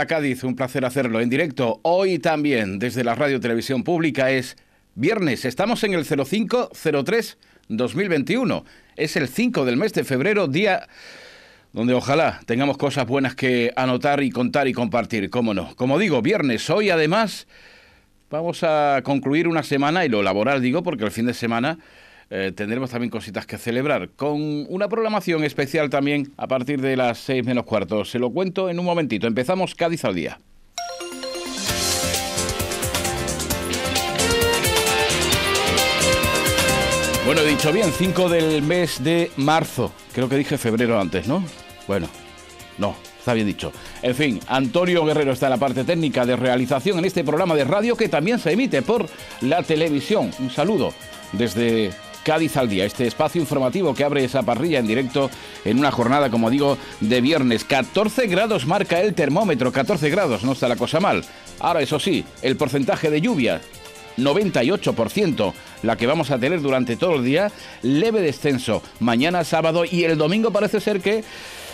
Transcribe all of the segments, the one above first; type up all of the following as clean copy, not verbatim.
Onda Cádiz, un placer hacerlo en directo. Hoy también desde la Radio Televisión Pública es viernes. Estamos en el 05-03-2021. Es el 5 del mes de febrero, día donde ojalá tengamos cosas buenas que anotar y contar y compartir, cómo no. Como digo, viernes. Hoy además vamos a concluir una semana, y lo laboral digo porque el fin de semana tendremos también cositas que celebrar, con una programación especial también a partir de las 6 menos cuarto. Se lo cuento en un momentito. Empezamos Cádiz al día. Bueno, he dicho bien, 5 del mes de marzo. Creo que dije febrero antes, ¿no? Bueno, no, está bien dicho. En fin, Antonio Guerrero está en la parte técnica de realización en este programa de radio que también se emite por la televisión. Un saludo desde Cádiz al día, este espacio informativo que abre esa parrilla en directo en una jornada, como digo, de viernes. 14 grados marca el termómetro, 14 grados, no está la cosa mal. Ahora, eso sí, el porcentaje de lluvia, 98%, la que vamos a tener durante todo el día, leve descenso. Mañana sábado y el domingo parece ser que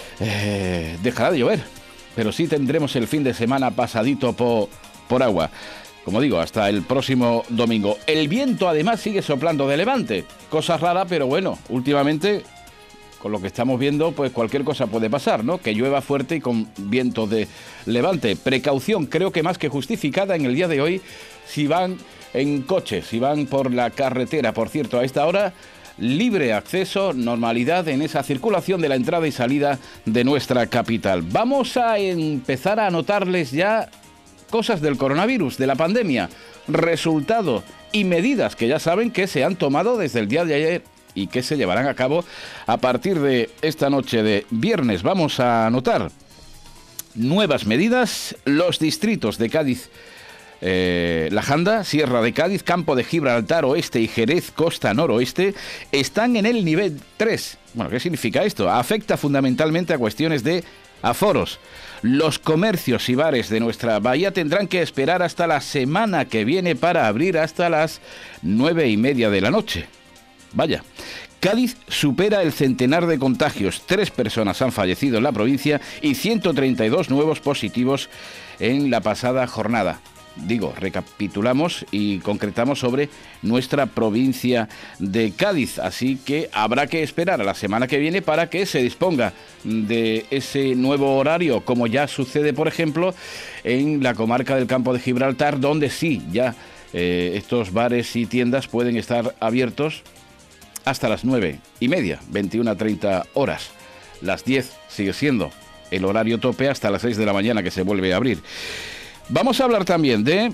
dejará de llover, pero sí tendremos el fin de semana pasadito por agua. Como digo, hasta el próximo domingo. El viento además sigue soplando de levante. Cosa rara, pero bueno, últimamente, con lo que estamos viendo, pues cualquier cosa puede pasar, ¿no? Que llueva fuerte y con viento de levante. Precaución, creo que más que justificada en el día de hoy, si van en coche, si van por la carretera. Por cierto, a esta hora, libre acceso, normalidad en esa circulación de la entrada y salida de nuestra capital. Vamos a empezar a anotarles ya cosas del coronavirus, de la pandemia, resultado y medidas que ya saben que se han tomado desde el día de ayer y que se llevarán a cabo a partir de esta noche de viernes. Vamos a anotar nuevas medidas. Los distritos de Cádiz, La Janda, Sierra de Cádiz, Campo de Gibraltar Oeste y Jerez Costa Noroeste están en el nivel 3. Bueno, ¿qué significa esto? Afecta fundamentalmente a cuestiones de aforos. Los comercios y bares de nuestra bahía tendrán que esperar hasta la semana que viene para abrir hasta las 9:30 de la noche. Vaya. Cádiz supera el centenar de contagios. 3 personas han fallecido en la provincia y 132 nuevos positivos en la pasada jornada. Digo, recapitulamos y concretamos sobre nuestra provincia de Cádiz, así que habrá que esperar a la semana que viene para que se disponga de ese nuevo horario, como ya sucede, por ejemplo, en la comarca del Campo de Gibraltar, donde sí, ya estos bares y tiendas pueden estar abiertos hasta las 9:30, 21:30 horas. Las 10 sigue siendo el horario tope hasta las 6 de la mañana que se vuelve a abrir. Vamos a hablar también de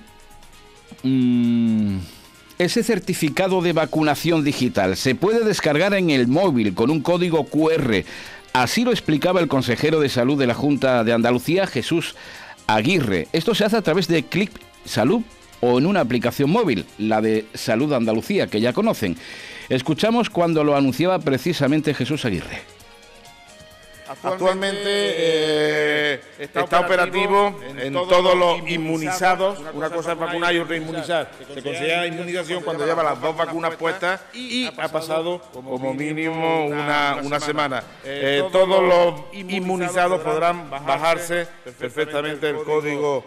ese certificado de vacunación digital. Se puede descargar en el móvil con un código QR. Así lo explicaba el consejero de Salud de la Junta de Andalucía, Jesús Aguirre. Esto se hace a través de Clic Salud o en una aplicación móvil, la de Salud Andalucía, que ya conocen. Escuchamos cuando lo anunciaba precisamente Jesús Aguirre. Actualmente está operativo en todos los inmunizados. Una cosa es vacunar y otra inmunizar. Se considera inmunización cuando lleva las 2 vacunas puestas y ha pasado como mínimo una semana. Todos los inmunizados podrán bajarse perfectamente el código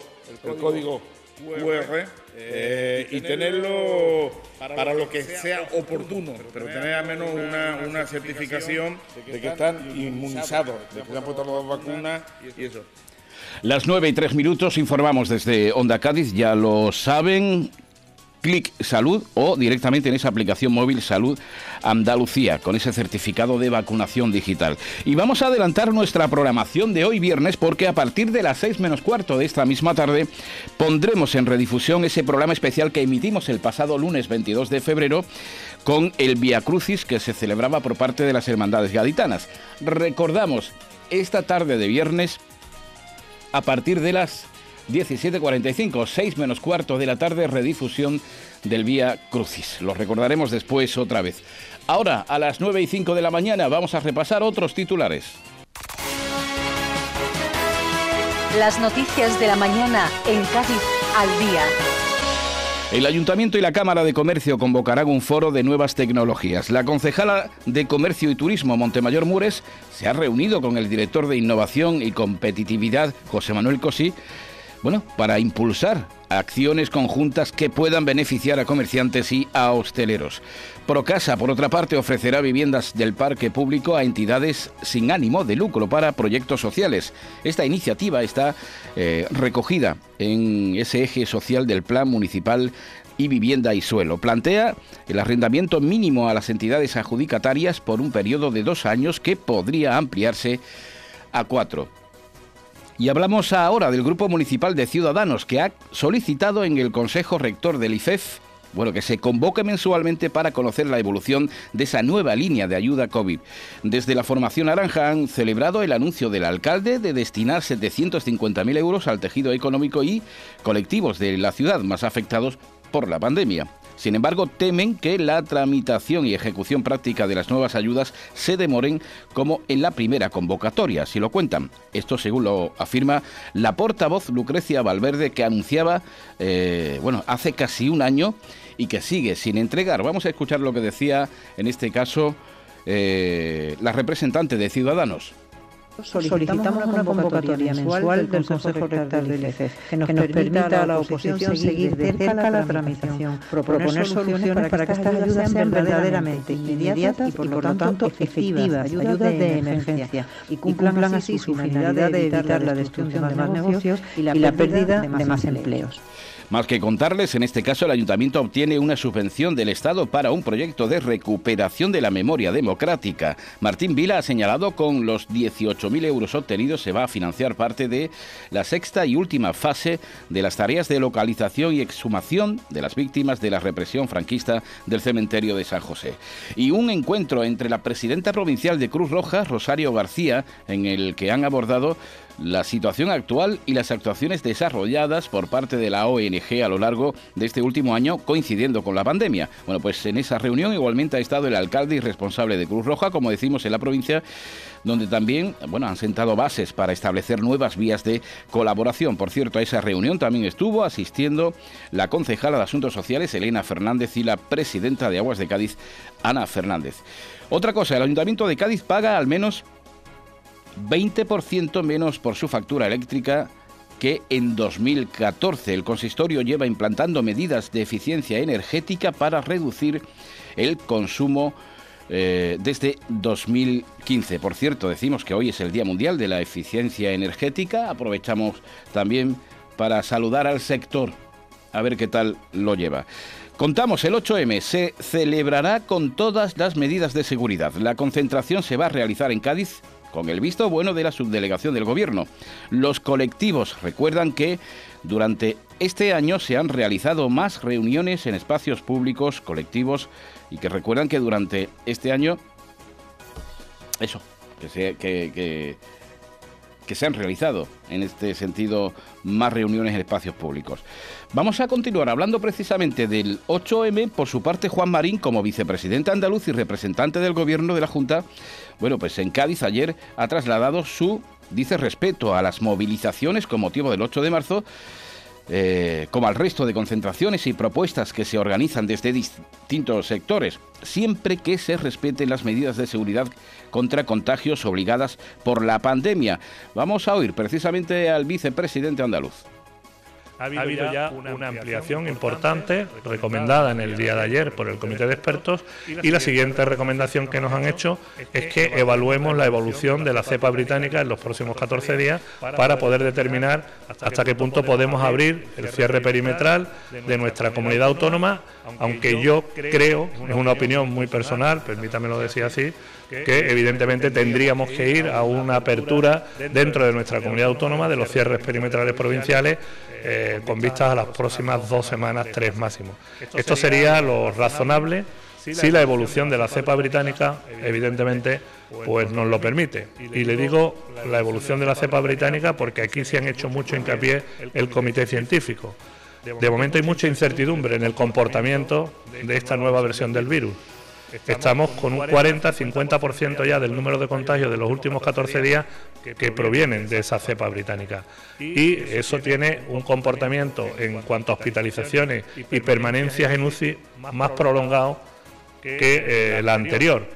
QR y tenerlo para lo que sea oportuno, pero tener al menos una certificación de que están inmunizados, de que se han puesto las 2 vacunas y eso. Las 9:03 informamos desde Onda Cádiz, ya lo saben. Clic Salud o directamente en esa aplicación móvil Salud Andalucía con ese certificado de vacunación digital. Y vamos a adelantar nuestra programación de hoy viernes porque a partir de las 6 menos cuarto de esta misma tarde pondremos en redifusión ese programa especial que emitimos el pasado lunes 22 de febrero con el Vía Crucis que se celebraba por parte de las Hermandades Gaditanas. Recordamos, esta tarde de viernes a partir de las 17:45, 6 menos cuarto de la tarde, redifusión del Vía Crucis. Lo recordaremos después otra vez. Ahora, a las 9:05 de la mañana, vamos a repasar otros titulares. Las noticias de la mañana en Cádiz al día. El Ayuntamiento y la Cámara de Comercio convocarán un foro de nuevas tecnologías. La concejala de Comercio y Turismo, Montemayor Mures, se ha reunido con el director de Innovación y Competitividad, José Manuel Cosí, para impulsar acciones conjuntas que puedan beneficiar a comerciantes y a hosteleros. Procasa, por otra parte, ofrecerá viviendas del parque público a entidades sin ánimo de lucro para proyectos sociales. Esta iniciativa está recogida en ese eje social del Plan Municipal y Vivienda y Suelo. Plantea el arrendamiento mínimo a las entidades adjudicatarias por un periodo de 2 años que podría ampliarse a 4. Y hablamos ahora del Grupo Municipal de Ciudadanos, que ha solicitado en el Consejo Rector del IFEF que se convoque mensualmente para conocer la evolución de esa nueva línea de ayuda COVID. Desde la Formación Naranja han celebrado el anuncio del alcalde de destinar 750.000 euros al tejido económico y colectivos de la ciudad más afectados por la pandemia. Sin embargo, temen que la tramitación y ejecución práctica de las nuevas ayudas se demoren como en la primera convocatoria, así lo cuentan. Esto según lo afirma la portavoz Lucrecia Valverde, que anunciaba hace casi un año y que sigue sin entregar. Vamos a escuchar lo que decía en este caso la representante de Ciudadanos. Solicitamos una convocatoria mensual del Consejo Rector del IFEF que nos permita a la oposición seguir de cerca la tramitación, proponer soluciones para que estas ayudas sean verdaderamente inmediatas y por lo tanto efectivas, ayudas de emergencia, y cumplan así su finalidad de evitar la destrucción de más negocios y la pérdida de más empleos. Más que contarles, en este caso el Ayuntamiento obtiene una subvención del Estado para un proyecto de recuperación de la memoria democrática. Martín Vila ha señalado con los 18.000 euros obtenidos se va a financiar parte de la sexta y última fase de las tareas de localización y exhumación de las víctimas de la represión franquista del cementerio de San José. Y un encuentro entre la presidenta provincial de Cruz Roja, Rosario García, en el que han abordado la situación actual y las actuaciones desarrolladas por parte de la ONG a lo largo de este último año, coincidiendo con la pandemia. Pues en esa reunión igualmente ha estado el alcalde y responsable de Cruz Roja, como decimos, en la provincia, donde también han sentado bases para establecer nuevas vías de colaboración. Por cierto, a esa reunión también estuvo asistiendo la concejala de Asuntos Sociales, Elena Fernández, y la presidenta de Aguas de Cádiz, Ana Fernández. Otra cosa, el Ayuntamiento de Cádiz paga al menos 20% menos por su factura eléctrica que en 2014. El consistorio lleva implantando medidas de eficiencia energética para reducir el consumo desde 2015. Por cierto, decimos que hoy es el Día Mundial de la Eficiencia Energética. Aprovechamos también para saludar al sector, a ver qué tal lo lleva. Contamos, el 8M se celebrará con todas las medidas de seguridad. La concentración se va a realizar en Cádiz con el visto bueno de la subdelegación del Gobierno. Los colectivos recuerdan que durante este año se han realizado más reuniones en espacios públicos colectivos y que recuerdan que durante este año que se han realizado en este sentido más reuniones en espacios públicos. Vamos a continuar hablando precisamente del 8M. Por su parte, Juan Marín, como vicepresidente andaluz y representante del Gobierno de la Junta, en Cádiz ayer ha trasladado su, respeto a las movilizaciones con motivo del 8 de marzo, como al resto de concentraciones y propuestas que se organizan desde distintos sectores, siempre que se respeten las medidas de seguridad contra contagios obligadas por la pandemia. Vamos a oír precisamente al vicepresidente andaluz. Ha habido ya una ampliación importante recomendada en el día de ayer por el Comité de Expertos, y la siguiente recomendación que nos han hecho es que evaluemos la evolución de la cepa británica en los próximos 14 días para poder determinar hasta qué punto podemos abrir el cierre perimetral de nuestra comunidad autónoma, aunque yo creo, es una opinión muy personal, permítamelo decir así, que evidentemente tendríamos que ir a una apertura dentro de nuestra comunidad autónoma de los cierres perimetrales provinciales con vistas a las próximas 2 semanas, 3 máximo. Esto sería lo razonable si la evolución de la cepa británica evidentemente pues nos lo permite. Y le digo la evolución de la cepa británica porque aquí se han hecho mucho hincapié el comité científico. De momento hay mucha incertidumbre en el comportamiento de esta nueva versión del virus. estamos con un 40-50% ya del número de contagios de los últimos 14 días que provienen de esa cepa británica. Y eso tiene un comportamiento en cuanto a hospitalizaciones y permanencias en UCI más prolongado que la anterior.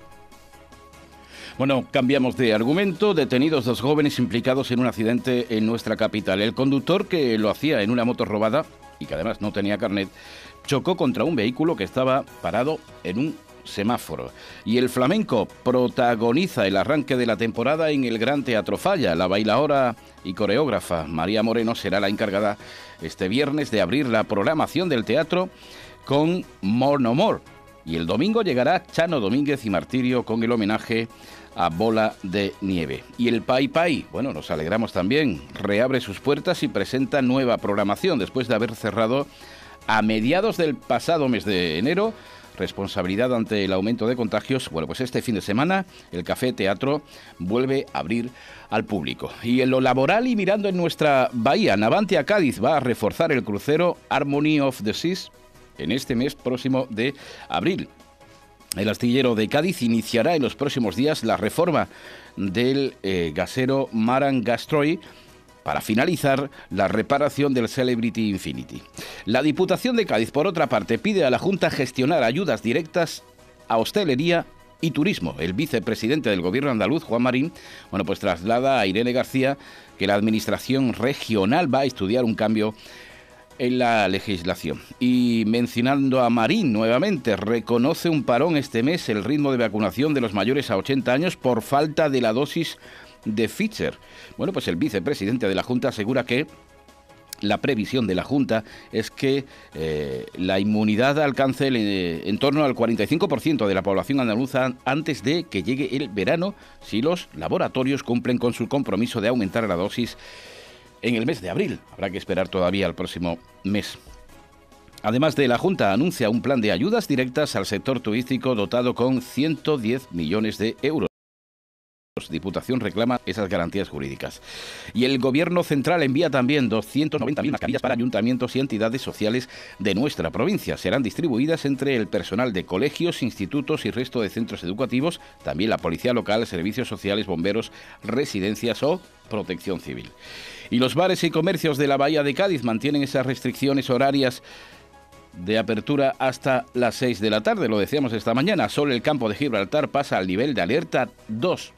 Bueno, cambiamos de argumento. Detenidos 2 jóvenes implicados en un accidente en nuestra capital. El conductor, que lo hacía en una moto robada y que además no tenía carnet, chocó contra un vehículo que estaba parado en un semáforo. Y el flamenco protagoniza el arranque de la temporada en el Gran Teatro Falla. La bailaora y coreógrafa María Moreno será la encargada este viernes de abrir la programación del teatro con More No More. Y el domingo llegará Chano Domínguez y Martirio con el homenaje a Bola de Nieve. Y el Pai Pai, bueno, nos alegramos también, reabre sus puertas y presenta nueva programación después de haber cerrado a mediados del pasado mes de enero. Responsabilidad ante el aumento de contagios. Bueno, pues este fin de semana el Café Teatro vuelve a abrir al público. Y en lo laboral y mirando en nuestra bahía, Navantia Cádiz va a reforzar el crucero Harmony of the Seas en este mes próximo de abril. El astillero de Cádiz iniciará en los próximos días la reforma del gasero Maran Gastroy para finalizar la reparación del Celebrity Infinity. La Diputación de Cádiz, por otra parte, pide a la Junta gestionar ayudas directas a hostelería y turismo. El vicepresidente del Gobierno andaluz, Juan Marín, bueno, pues traslada a Irene García que la Administración regional va a estudiar un cambio en la legislación. Y mencionando a Marín nuevamente, reconoce un parón este mes el ritmo de vacunación de los mayores a 80 años por falta de la dosis de Pfizer. Bueno, pues el vicepresidente de la Junta asegura que la previsión de la Junta es que la inmunidad alcance en torno al 45% de la población andaluza antes de que llegue el verano, si los laboratorios cumplen con su compromiso de aumentar la dosis en el mes de abril. Habrá que esperar todavía al próximo mes. Además de la Junta anuncia un plan de ayudas directas al sector turístico dotado con 110 millones de euros. Diputación reclama esas garantías jurídicas. Y el Gobierno central envía también 290.000 mascarillas para ayuntamientos y entidades sociales de nuestra provincia. Serán distribuidas entre el personal de colegios, institutos y resto de centros educativos, también la policía local, servicios sociales, bomberos, residencias o protección civil. Y los bares y comercios de la Bahía de Cádiz mantienen esas restricciones horarias de apertura hasta las 6 de la tarde, lo decíamos esta mañana. Solo el campo de Gibraltar pasa al nivel de alerta 2.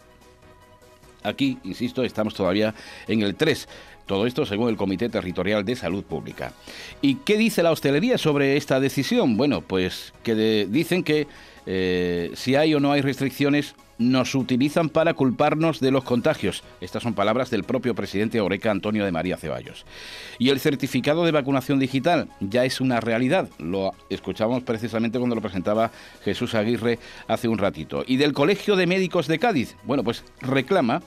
Aquí, insisto, estamos todavía en el 3. Todo esto según el Comité Territorial de Salud Pública. ¿Y qué dice la hostelería sobre esta decisión? Bueno, pues que dicen que si hay o no hay restricciones, nos utilizan para culparnos de los contagios. Estas son palabras del propio presidente Horeca, Antonio de María Ceballos. Y el certificado de vacunación digital ya es una realidad. Lo escuchábamos precisamente cuando lo presentaba Jesús Aguirre hace un ratito. Y del Colegio de Médicos de Cádiz, bueno, pues reclama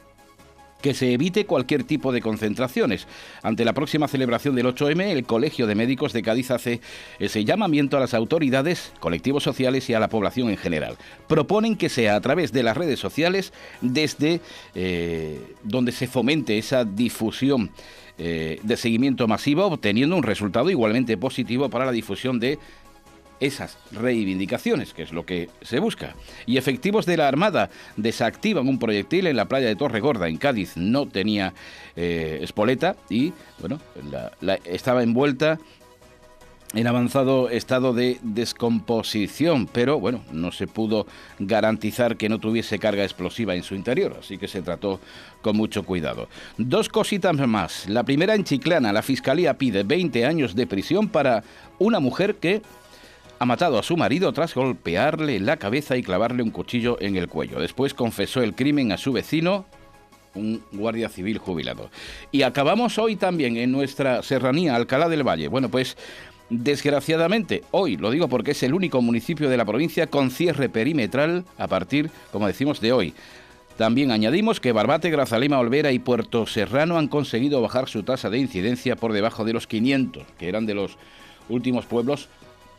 que se evite cualquier tipo de concentraciones. Ante la próxima celebración del 8M, el Colegio de Médicos de Cádiz hace ese llamamiento a las autoridades, colectivos sociales y a la población en general. Proponen que sea a través de las redes sociales desde donde se fomente esa difusión de seguimiento masivo, obteniendo un resultado igualmente positivo para la difusión de esas reivindicaciones, que es lo que se busca. Y efectivos de la Armada desactivan un proyectil en la playa de Torregorda, en Cádiz. No tenía espoleta y, bueno, estaba envuelta en avanzado estado de descomposición, pero bueno, no se pudo garantizar que no tuviese carga explosiva en su interior, así que se trató con mucho cuidado. 2 cositas más. La primera, en Chiclana, la Fiscalía pide 20 años de prisión para una mujer que ha matado a su marido tras golpearle la cabeza y clavarle un cuchillo en el cuello. Después confesó el crimen a su vecino, un guardia civil jubilado. Y acabamos hoy también en nuestra serranía, Alcalá del Valle. Bueno, pues desgraciadamente, hoy, lo digo porque es el único municipio de la provincia con cierre perimetral a partir, como decimos, de hoy. También añadimos que Barbate, Grazalema, Olvera y Puerto Serrano han conseguido bajar su tasa de incidencia por debajo de los 500, que eran de los últimos pueblos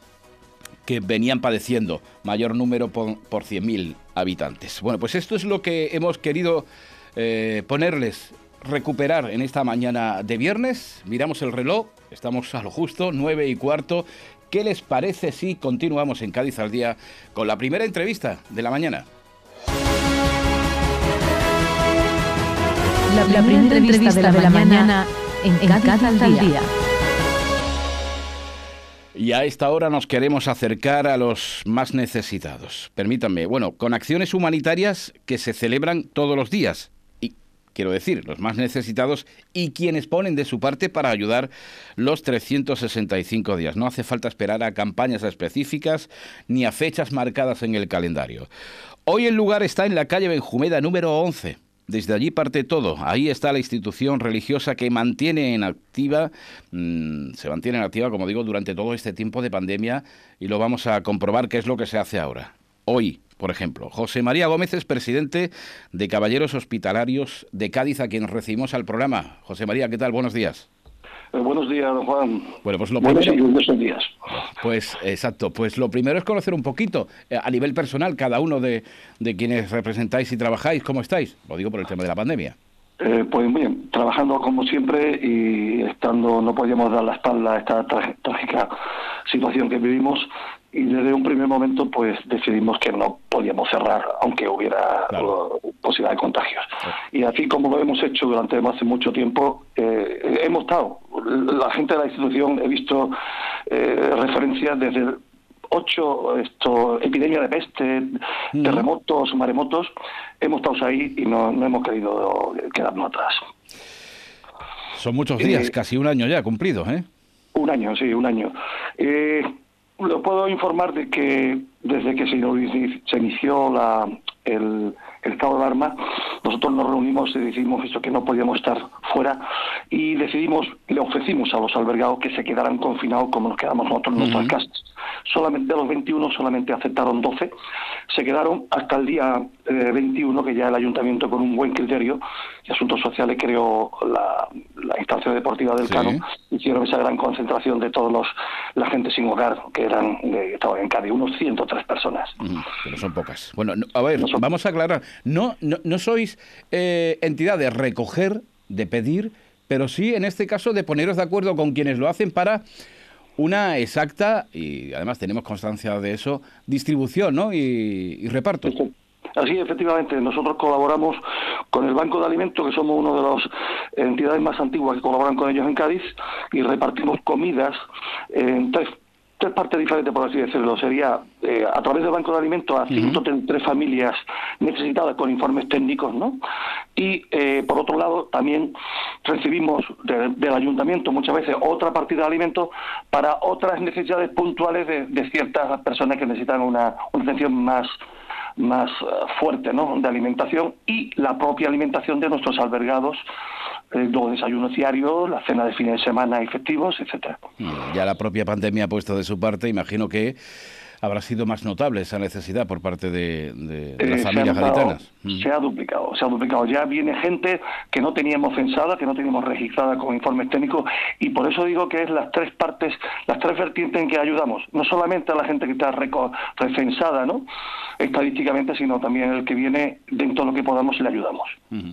que venían padeciendo mayor número por 100.000 habitantes. Bueno, pues esto es lo que hemos querido recuperar en esta mañana de viernes. Miramos el reloj, estamos a lo justo, 9:15. ¿Qué les parece si continuamos en Cádiz al Día con la primera entrevista de la mañana? La primera entrevista de la mañana en Cádiz al Día. Y a esta hora nos queremos acercar a los más necesitados. Permítanme, con acciones humanitarias que se celebran todos los días. Y quiero decir, los más necesitados y quienes ponen de su parte para ayudar los 365 días. No hace falta esperar a campañas específicas ni a fechas marcadas en el calendario. Hoy el lugar está en la calle Benjumeda número 11. Desde allí parte todo. Ahí está la institución religiosa que se mantiene en activa, como digo, durante todo este tiempo de pandemia, y lo vamos a comprobar qué es lo que se hace ahora. Hoy, por ejemplo, José María Gómez es presidente de Caballeros Hospitalarios de Cádiz, a quien recibimos al programa. José María, ¿qué tal? Buenos días. Buenos días, don Juan. Bueno, pues lo primero... Buenos días. Pues exacto, pues lo primero es conocer un poquito, a nivel personal, cada uno de quienes representáis y trabajáis, ¿cómo estáis? Lo digo por el tema de la pandemia. Pues muy bien, trabajando como siempre y no podíamos dar la espalda a esta trágica situación que vivimos, y desde un primer momento pues decidimos que no podíamos cerrar aunque hubiera posibilidad de contagios. Y así como lo hemos hecho durante hace mucho tiempo, hemos estado, la gente de la institución, he visto referencias desde 8 epidemias de peste, terremotos, maremotos, hemos estado ahí y no hemos querido quedarnos atrás. Son muchos días, casi un año ya cumplido, ¿eh? Un año, sí, un año. Lo puedo informar de que desde que se inició el estado de alarma, nosotros nos reunimos y decidimos que no podíamos estar fuera, y le ofrecimos a los albergados que se quedaran confinados como nos quedamos nosotros en nuestras casas. Solamente de los 21 solamente aceptaron 12, se quedaron hasta el día 21, que ya el ayuntamiento, con un buen criterio y asuntos sociales, creó la instancia deportiva del Cano. Hicieron esa gran concentración de la gente sin hogar que estaban en Cádiz, unos 103 personas. Pero son pocas. Bueno, a ver, vamos a aclarar. No sois entidad de recoger, de pedir, pero sí, en este caso, de poneros de acuerdo con quienes lo hacen para una exacta, y además tenemos constancia de eso, distribución, ¿no? y reparto. Así, efectivamente, nosotros colaboramos con el Banco de Alimentos, que somos una de las entidades más antiguas que colaboran con ellos en Cádiz, y repartimos comidas en tres partes diferentes, por así decirlo. Sería a través del Banco de Alimentos a 103 familias necesitadas con informes técnicos, ¿no? Y por otro lado también recibimos del ayuntamiento muchas veces otra partida de alimentos para otras necesidades puntuales de ciertas personas que necesitan una atención más fuerte, ¿no?, de alimentación, y la propia alimentación de nuestros albergados, los desayunos diarios, la cena de fines de semana y festivos, etcétera. Ya la propia pandemia ha puesto de su parte, imagino que habrá sido más notable esa necesidad por parte de las familias gaditanas. Se ha duplicado. Ya viene gente que no teníamos censada, que no teníamos registrada con informes técnicos, y por eso digo que es las tres vertientes en que ayudamos. No solamente a la gente que está recensada, ¿no?, estadísticamente, sino también el que viene, dentro de lo que podamos, le ayudamos.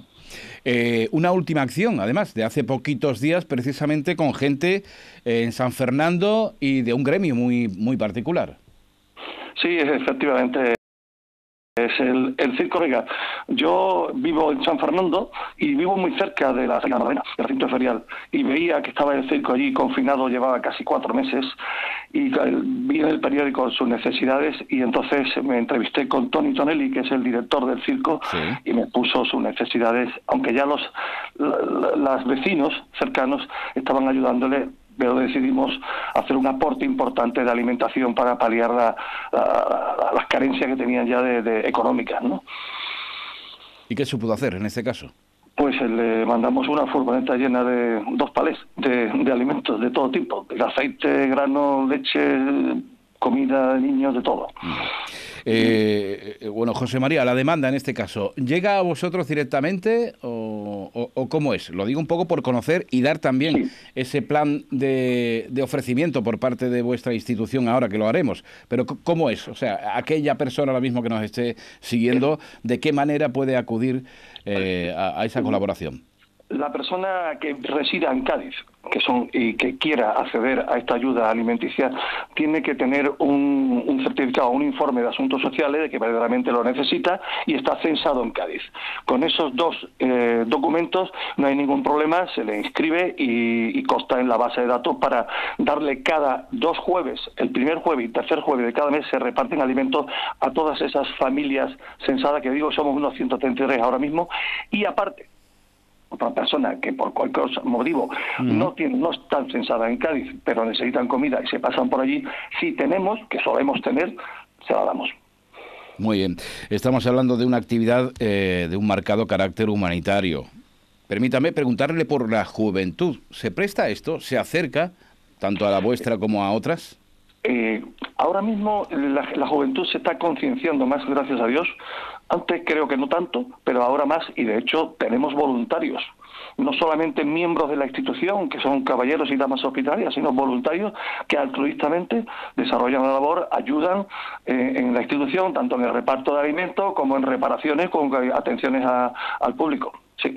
Una última acción, además, de hace poquitos días, precisamente con gente en San Fernando y de un gremio muy, muy particular. Sí, efectivamente. Es el Circo Vega. Yo vivo en San Fernando y vivo muy cerca de la Novena, del recinto ferial, y veía que estaba el circo allí confinado, llevaba casi 4 meses, y vi en el periódico sus necesidades, y entonces me entrevisté con Tony Tonelli, que es el director del circo, y me puso sus necesidades, aunque ya los vecinos cercanos estaban ayudándole, pero decidimos hacer un aporte importante de alimentación para paliar las carencias que tenían ya de económicas, ¿no? ¿Y qué se pudo hacer en este caso? Pues le mandamos una furgoneta llena de 2 palés de alimentos de todo tipo, de aceite, grano, leche, comida de niños, de todo. Bueno, José María, la demanda en este caso, ¿llega a vosotros directamente o cómo es? Lo digo un poco por conocer y dar también ese plan de ofrecimiento por parte de vuestra institución, ahora que lo haremos. Pero ¿cómo es? O sea, aquella persona ahora mismo que nos esté siguiendo, ¿de qué manera puede acudir a esa colaboración? La persona que resida en Cádiz, y que quiera acceder a esta ayuda alimenticia, tiene que tener un certificado, un informe de asuntos sociales de que verdaderamente lo necesita y está censado en Cádiz. Con esos dos documentos no hay ningún problema, se le inscribe y consta en la base de datos para darle cada 2 jueves, el primer jueves y tercer jueves de cada mes, se reparten alimentos a todas esas familias censadas, que digo, somos unos 133 ahora mismo, y aparte, otra persona que por cualquier motivo no están censadas en Cádiz, pero necesitan comida y se pasan por allí, si tenemos, que solemos tener, se la damos. Muy bien. Estamos hablando de una actividad de un marcado carácter humanitario. Permítame preguntarle por la juventud. ¿Se presta a esto? ¿Se acerca tanto a la vuestra como a otras? Ahora mismo la juventud se está concienciando más, gracias a Dios. Antes creo que no tanto, pero ahora más, y de hecho tenemos voluntarios. No solamente miembros de la institución, que son caballeros y damas hospitalarias, sino voluntarios que altruistamente desarrollan la labor, ayudan en la institución, tanto en el reparto de alimentos como en reparaciones, con atenciones al público. Sí.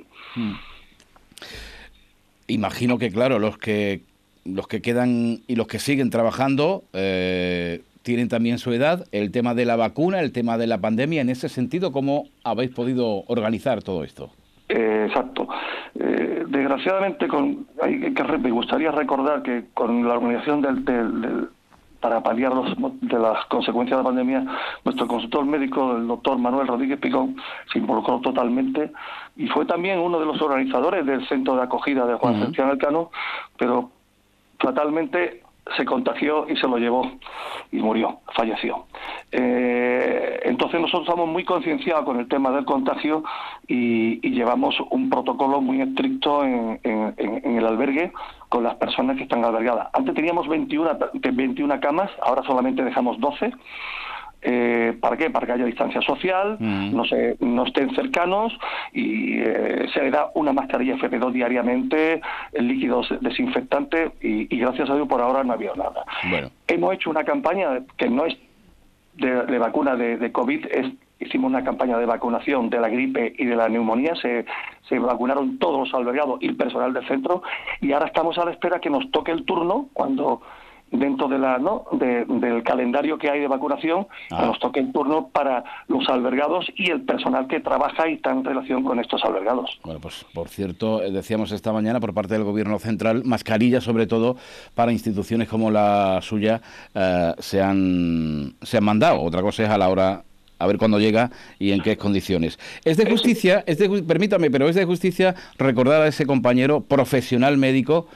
Imagino que, claro, los que quedan y los que siguen trabajando tienen también su edad. El tema de la vacuna, el tema de la pandemia, en ese sentido, ¿cómo habéis podido organizar todo esto? Exacto. Desgraciadamente, me gustaría recordar que con la organización para paliar de las consecuencias de la pandemia, nuestro consultor médico, el doctor Manuel Rodríguez Picón, se involucró totalmente y fue también uno de los organizadores del centro de acogida de Juan Sebastián Elcano, pero fatalmente se contagió y se lo llevó y murió, falleció. Entonces nosotros estamos muy concienciados con el tema del contagio y llevamos un protocolo muy estricto en el albergue con las personas que están albergadas. Antes teníamos 21 camas, ahora solamente dejamos 12. ¿Para qué? Para que haya distancia social, no estén cercanos y se le da una mascarilla FP2 diariamente, el líquido desinfectante y gracias a Dios por ahora no ha habido nada. Bueno. Hemos hecho una campaña que no es de vacuna de COVID, hicimos una campaña de vacunación de la gripe y de la neumonía, se vacunaron todos los albergados y el personal del centro y ahora estamos a la espera que nos toque el turno cuando dentro del calendario que hay de vacunación, nos toque el turno para los albergados y el personal que trabaja y está en relación con estos albergados. Bueno, pues por cierto, decíamos esta mañana por parte del Gobierno Central, mascarillas sobre todo para instituciones como la suya se han mandado. Otra cosa es a la hora, a ver cuándo llega y en qué condiciones. Es de justicia, permítame, pero es de justicia recordar a ese compañero profesional médico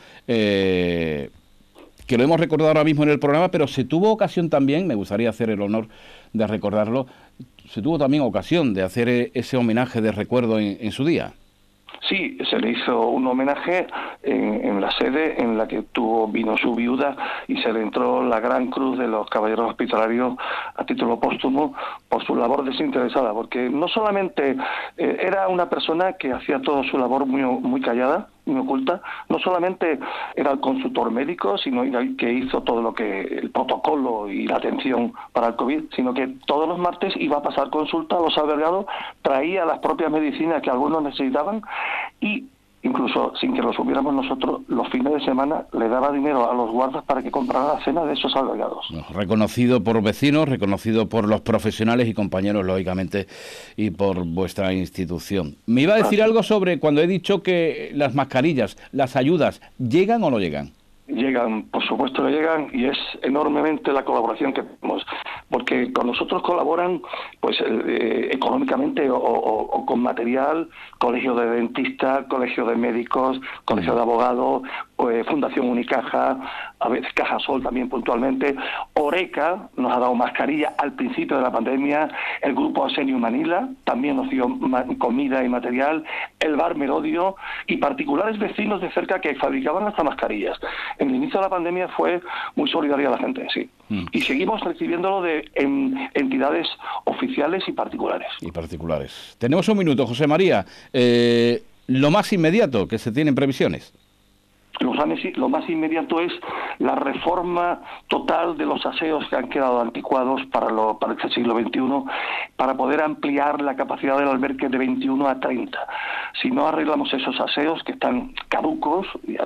que lo hemos recordado ahora mismo en el programa, pero se tuvo ocasión también, me gustaría hacer el honor de recordarlo, se tuvo también ocasión de hacer ese homenaje de recuerdo en su día. Sí, se le hizo un homenaje en la sede en la que vino su viuda y se le entró la Gran Cruz de los Caballeros Hospitalarios a título póstumo por su labor desinteresada, porque no solamente era una persona que hacía toda su labor muy callada, muy oculta, no solamente era el consultor médico, sino el que hizo todo lo que el protocolo y la atención para el COVID, sino que todos los martes iba a pasar consulta a los albergados, traía las propias medicinas que algunos necesitaban y incluso sin que lo supiéramos nosotros, los fines de semana le daba dinero a los guardas para que compraran la cena de esos albergados. Reconocido por vecinos, reconocido por los profesionales y compañeros, lógicamente, y por vuestra institución. Me iba a decir algo sobre cuando he dicho que las mascarillas, las ayudas, ¿llegan o no llegan? Llegan, por supuesto que llegan, y es enormemente la colaboración que tenemos, porque con nosotros colaboran pues económicamente o con material, colegio de dentistas, colegio de médicos, colegio de abogados, Fundación Unicaja, a veces Caja Sol también puntualmente, Oreca nos ha dado mascarilla al principio de la pandemia, el grupo Asenio Manila también nos dio comida y material, el Bar Merodio y particulares vecinos de cerca que fabricaban hasta mascarillas. En el inicio de la pandemia fue muy solidaria la gente, sí. Y seguimos recibiéndolo de entidades oficiales y particulares. Tenemos un minuto, José María. Lo más inmediato que se tienen previsiones. Lo más inmediato es la reforma total de los aseos que han quedado anticuados para este siglo XXI, para poder ampliar la capacidad del albergue de 21 a 30. Si no arreglamos esos aseos que están caducos,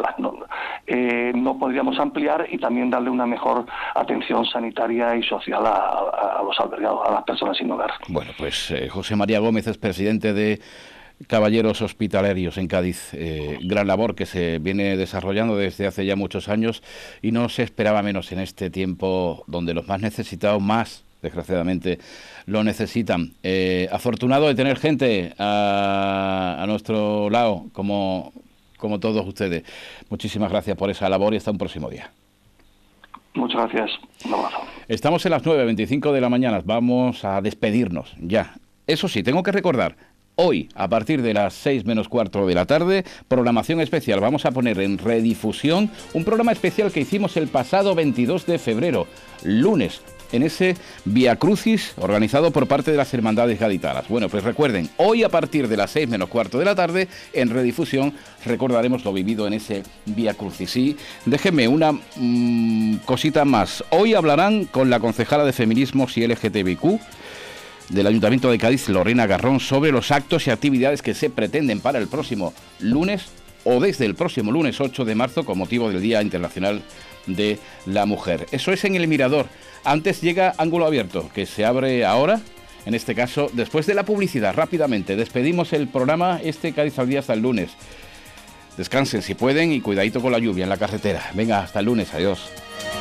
no podríamos ampliar y también darle una mejor atención sanitaria y social a los albergados, a las personas sin hogar. Bueno, pues José María Gómez es presidente de Caballeros Hospitalarios en Cádiz. Gran labor que se viene desarrollando desde hace ya muchos años y no se esperaba menos en este tiempo donde los más necesitados más, desgraciadamente, lo necesitan. Afortunado de tener gente a nuestro lado, como todos ustedes. Muchísimas gracias por esa labor y hasta un próximo día. Muchas gracias. Un abrazo. Estamos en las 9:25 de la mañana. Vamos a despedirnos ya. Eso sí, tengo que recordar. Hoy, a partir de las 6 menos cuarto de la tarde, programación especial. Vamos a poner en redifusión un programa especial que hicimos el pasado 22 de febrero, lunes, en ese Via Crucis organizado por parte de las Hermandades Gaditanas. Bueno, pues recuerden, hoy a partir de las 6 menos cuarto de la tarde, en redifusión, recordaremos lo vivido en ese Via Crucis. Y déjenme una cosita más. Hoy hablarán con la concejala de Feminismos y LGTBIQ del Ayuntamiento de Cádiz, Lorena Garrón, sobre los actos y actividades que se pretenden para el próximo lunes o desde el próximo lunes 8 de marzo con motivo del Día Internacional de la Mujer. Eso es en el Mirador. Antes llega Ángulo Abierto, que se abre ahora, en este caso, después de la publicidad. Rápidamente, despedimos el programa Cádiz al Día hasta el lunes. Descansen si pueden y cuidadito con la lluvia en la carretera. Venga, hasta el lunes. Adiós.